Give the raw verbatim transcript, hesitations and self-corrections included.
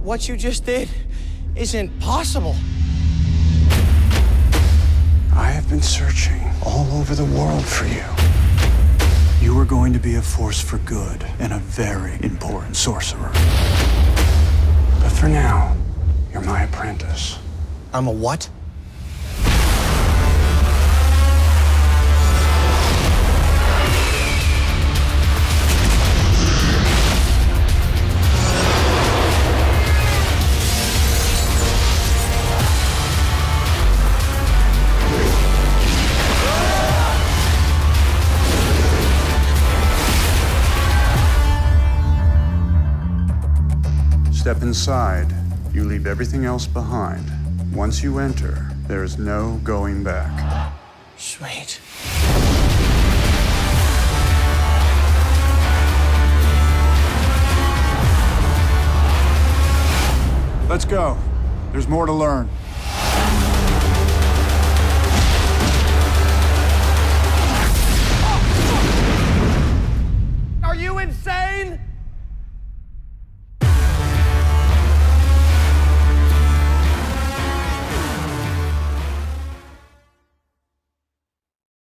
what you just did isn't possible. I have been searching all over the world for you. You are going to be a force for good and a very important sorcerer. But for now, you're my apprentice. I'm a what? Step inside. You leave everything else behind. Once you enter, there is no going back. Sweet. Let's go. There's more to learn.